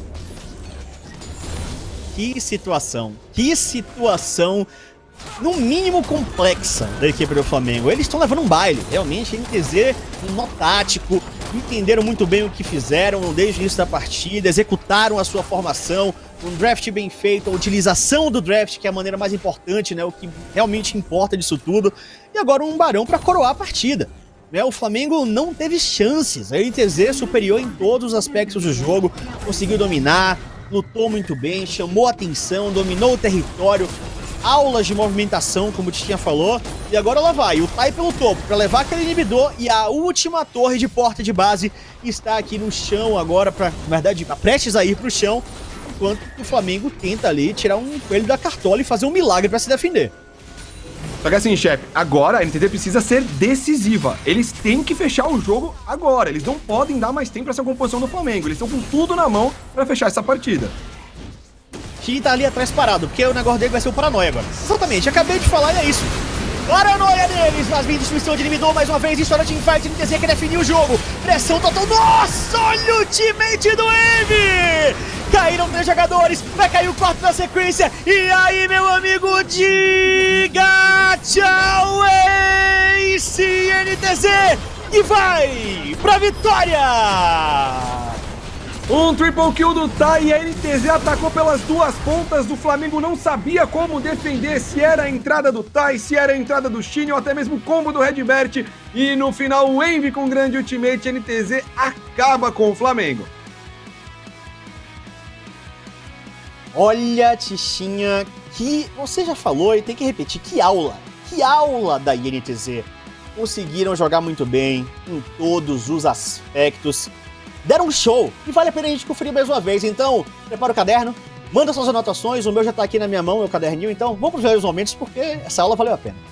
Que situação. Que situação, no mínimo, complexa da equipe do Flamengo. Eles estão levando um baile. Realmente, a NTZ, um nó tático, entenderam muito bem o que fizeram desde o início da partida, executaram a sua formação, um draft bem feito, a utilização do draft, que é a maneira mais importante, né, o que realmente importa disso tudo, e agora um Barão para coroar a partida. O Flamengo não teve chances, a NTZ superior em todos os aspectos do jogo, conseguiu dominar, lutou muito bem, chamou atenção, dominou o território, aulas de movimentação, como o Tichinha falou, e agora ela vai, o Tai pelo topo, para levar aquele inibidor, e a última torre de porta de base está aqui no chão agora, na verdade, prestes a ir pro chão, enquanto o Flamengo tenta ali tirar um coelho da cartola e fazer um milagre para se defender. Só que assim, chefe, agora a NTZ precisa ser decisiva. Eles têm que fechar o jogo agora. Eles não podem dar mais tempo para essa composição do Flamengo. Eles estão com tudo na mão para fechar essa partida. Xi tá ali atrás parado, porque o negócio dele vai ser o paranoia agora. Exatamente, acabei de falar e é isso. Paranoia deles, mas vem destruição de inibidor mais uma vez, história de teamfight, NTZ quer definir o jogo. Pressão total, nossa, olha o ultimate do Envy! Caíram 3 jogadores, vai cair o 4 na sequência. E aí, meu amigo, diga tchau, Ace NTZ, e vai pra vitória! Um triple kill do Tai e a NTZ atacou pelas 2 pontas. Do Flamengo não sabia como defender, se era a entrada do Tai, se era a entrada do Shin ou até mesmo o combo do Redbert. E no final o Envy com grande ultimate, a NTZ acaba com o Flamengo. Olha, Tichinha, que você já falou e tem que repetir, que aula da INTZ. Conseguiram jogar muito bem em todos os aspectos. deram um show e vale a pena a gente conferir mais uma vez. Então, prepara o caderno, manda suas anotações, o meu já tá aqui na minha mão, meu caderninho, então vamos pros melhores momentos porque essa aula valeu a pena.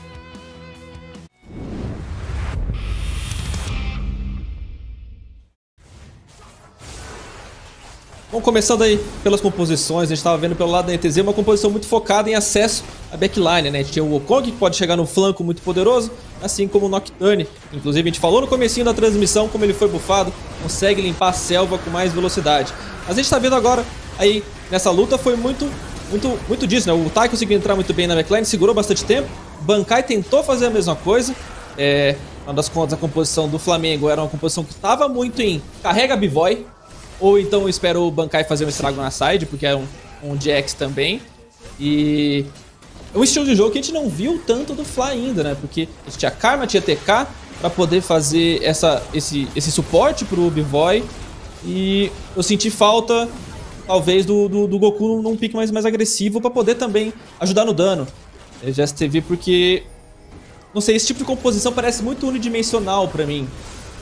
Bom, começando aí pelas composições, a gente estava vendo pelo lado da NTZ uma composição muito focada em acesso à backline, né? A gente tinha o Wukong, que pode chegar no flanco muito poderoso, assim como o Nocturne. Inclusive, a gente falou no comecinho da transmissão como ele foi bufado, consegue limpar a selva com mais velocidade. Mas a gente está vendo agora, aí, nessa luta, foi muito disso, né? O Tai conseguiu entrar muito bem na backline, segurou bastante tempo. Bankai tentou fazer a mesma coisa. Uma das contas, a composição do Flamengo era uma composição que estava muito em carrega B-Boy, ou então espera o Bankai fazer um estrago na side, porque é um Jax também. E é um estilo de jogo que a gente não viu tanto do Fla ainda, né? Porque a gente tinha Karma, tinha TK pra poder fazer esse suporte pro B-Boy. E eu senti falta, talvez, do Goku num pique mais agressivo pra poder também ajudar no dano. Já teve porque... Não sei, esse tipo de composição parece muito unidimensional pra mim.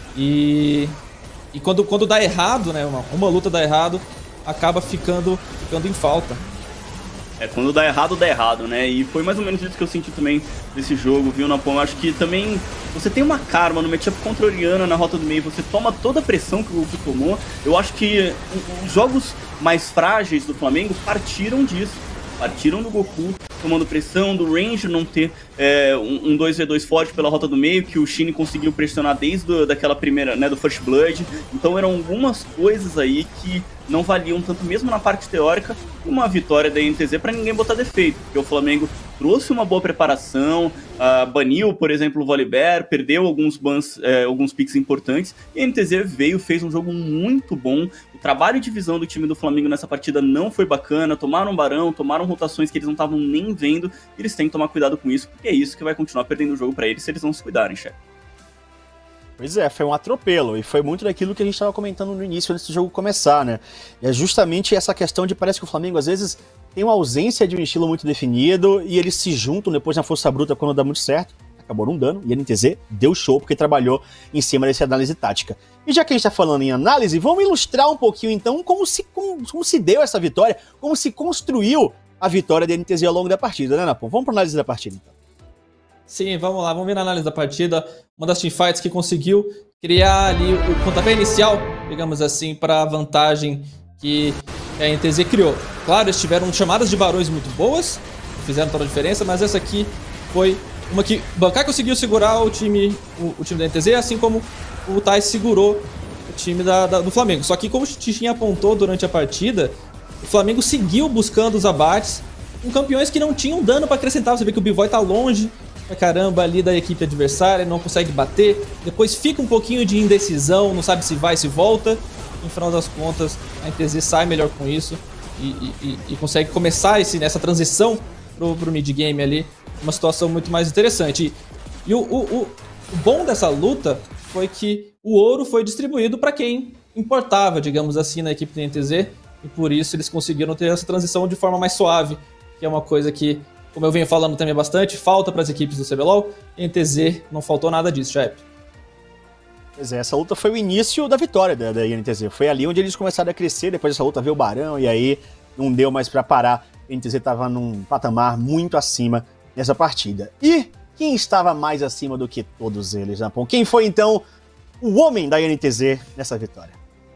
E quando dá errado, né, uma luta dá errado, acaba ficando em falta. Quando dá errado, né? E foi mais ou menos isso que eu senti também desse jogo, viu, Napom? Acho que também você tem uma Karma no matchup contra a Orianna na rota do meio, você toma toda a pressão que o Goku tomou. Eu acho que os jogos mais frágeis do Flamengo partiram disso. Partiram do Goku, tomando pressão, do range não ter um 2v2 forte pela rota do meio, que o Shin conseguiu pressionar desde daquela primeira, né, do First Blood. Então eram algumas coisas aí que não valiam tanto mesmo na parte teórica, uma vitória da NTZ para ninguém botar defeito, porque o Flamengo trouxe uma boa preparação, baniu, por exemplo, o Volibear, perdeu alguns bans, alguns picks importantes, e a NTZ veio, fez um jogo muito bom. O trabalho de visão do time do Flamengo nessa partida não foi bacana, tomaram barão, tomaram rotações que eles não estavam nem vendo, e eles têm que tomar cuidado com isso, porque é isso que vai continuar perdendo o jogo para eles se eles não se cuidarem, chefe. Pois é, foi um atropelo, e foi muito daquilo que a gente estava comentando no início, antes do jogo começar, né? E é justamente essa questão de parece que o Flamengo, às vezes, tem uma ausência de um estilo muito definido, e eles se juntam depois na força bruta quando dá muito certo. Acabou não dando, e a NTZ deu show porque trabalhou em cima dessa análise tática. E já que a gente está falando em análise, vamos ilustrar um pouquinho, então, como se deu essa vitória, como se construiu a vitória da NTZ ao longo da partida, né, Napom? Vamos para a análise da partida, então. Sim, vamos lá, vamos ver a análise da partida. Uma das teamfights que conseguiu criar ali o pontapé inicial, digamos assim, para a vantagem que a NTZ criou. Claro, eles tiveram chamadas de barões muito boas, fizeram toda a diferença, mas essa aqui foi uma que o Bankai conseguiu segurar o time da NTZ, assim como o Tai segurou o time do Flamengo. Só que como o Tichinha apontou durante a partida, o Flamengo seguiu buscando os abates com campeões que não tinham dano para acrescentar. Você vê que o B-Boy tá longe pra caramba ali da equipe adversária, não consegue bater, depois fica um pouquinho de indecisão, não sabe se vai, se volta. No final das contas, a NTZ sai melhor com isso e consegue começar nessa transição pro mid-game ali, uma situação muito mais interessante. E o bom dessa luta foi que o ouro foi distribuído para quem importava, digamos assim, na equipe da NTZ, e por isso eles conseguiram ter essa transição de forma mais suave, que é uma coisa que, como eu venho falando também bastante, falta para as equipes do CBLOL. Em NTZ não faltou nada disso, chefe. Pois é, essa luta foi o início da vitória da INTZ. Foi ali onde eles começaram a crescer, depois dessa luta veio o Barão, e aí não deu mais para parar. A INTZ estava num patamar muito acima nessa partida. E quem estava mais acima do que todos eles, Napom? Quem foi, então, o homem da INTZ nessa vitória?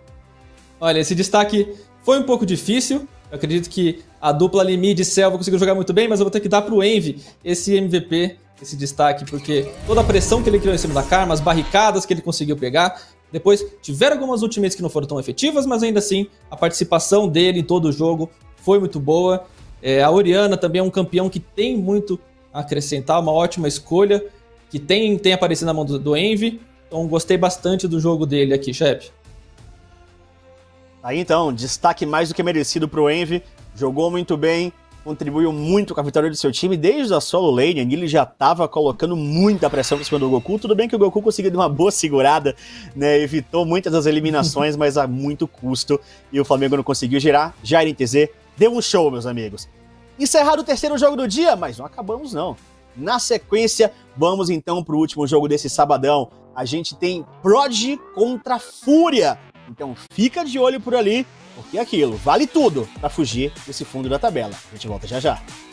Olha, esse destaque foi um pouco difícil. Eu acredito que a dupla ali mid e Selva conseguiu jogar muito bem, mas eu vou ter que dar pro Envy esse MVP, esse destaque, porque toda a pressão que ele criou em cima da Karma, as barricadas que ele conseguiu pegar. Depois tiveram algumas ultimates que não foram tão efetivas, mas ainda assim a participação dele em todo o jogo foi muito boa. A Orianna também é um campeão que tem muito a acrescentar, uma ótima escolha, que tem aparecido na mão do Envy. Então gostei bastante do jogo dele aqui, chefe. Aí então, destaque mais do que merecido pro Envy, jogou muito bem, contribuiu muito com a vitória do seu time, desde a solo lane, ele já estava colocando muita pressão por cima do Goku. Tudo bem que o Goku conseguiu dar uma boa segurada, né, evitou muitas das eliminações, mas a muito custo, e o Flamengo não conseguiu girar. Já a NTZ deu um show, meus amigos. Encerrado o terceiro jogo do dia, mas não acabamos não. Na sequência, vamos então pro último jogo desse sabadão. A gente tem Prodigy contra Fúria Então fica de olho por ali, porque é aquilo, vale tudo pra fugir desse fundo da tabela. A gente volta já já.